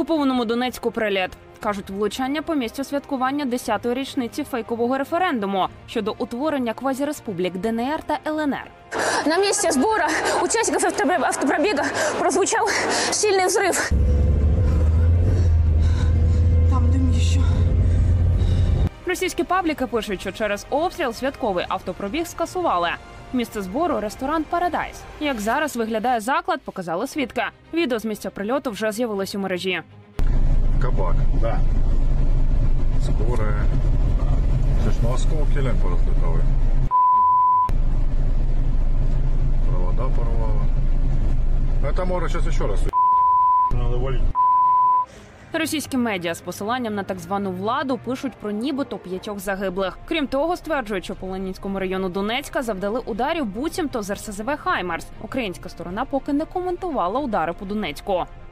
окупованому Донецьку приліт. Кажуть, влучання по місцю святкування 10-ї річниці фейкового референдуму щодо утворення квазіреспублік ДНР та ЛНР. На місці збору учасників автопробігу прозвучав сильний взрив. Там диміще. Російські пабліки пишуть, що через обстріл святковий автопробіг скасували. Місце збору – ресторан «Парадайз». Як зараз виглядає заклад, показали свідки. Відео з місця прильоту вже з'явилось у мережі. Кабак, да. Збори. Це ж на осколки лям порозлітали. Провода порвало. Это може зараз ще раз надо валити. Російські медіа з посиланням на так звану владу пишуть про нібито 5 загиблих. Крім того, стверджують, що по Ленінському району Донецька завдали ударів буцімто з РСЗВ «Хаймарс». Українська сторона поки не коментувала удари по Донецьку.